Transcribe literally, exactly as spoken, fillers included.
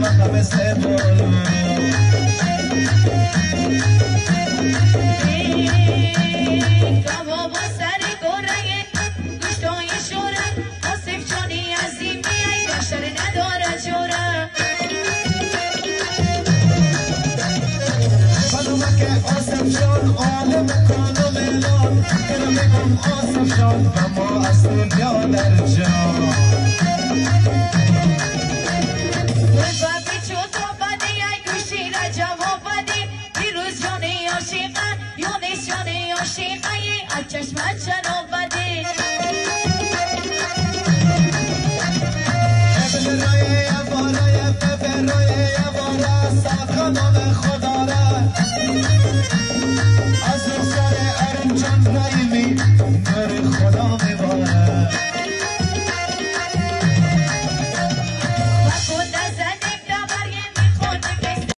مقام سبول آسف جان عالم کانم اعلان اینو میگم آسف جان و ما اصلی بیا در جان بابی چو تو بدی ای گوشی را جواب بدی دیروز جانی عاشقه یونس جانی عاشقه از چشمت چنو بدی ابن رای یوارای ببر رای یوارا ساقنام خدا